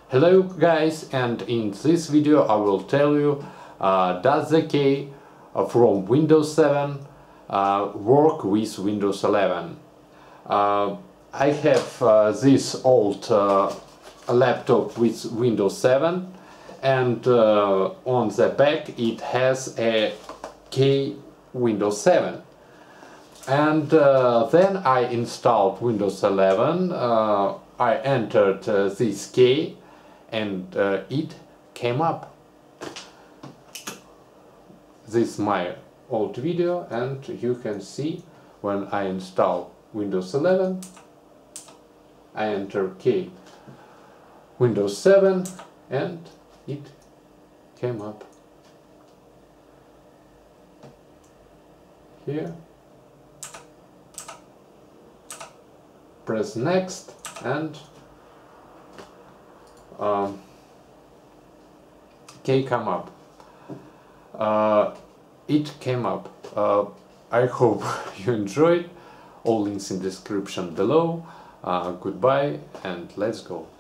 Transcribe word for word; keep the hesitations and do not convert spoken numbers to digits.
Hello guys, and in this video I will tell you uh, does the key uh, from Windows seven uh, work with Windows eleven. Uh, I have uh, this old uh, laptop with Windows seven, and uh, on the back it has a key Windows seven. And uh, then I installed Windows eleven, uh, I entered uh, this key, and uh, it came up. This is my old video, and you can see when I install Windows eleven, I enter key Windows seven and it came up here. Press next and um, key come up. Uh, it came up. Uh, I hope you enjoyed. All links in description below. Uh, goodbye and let's go.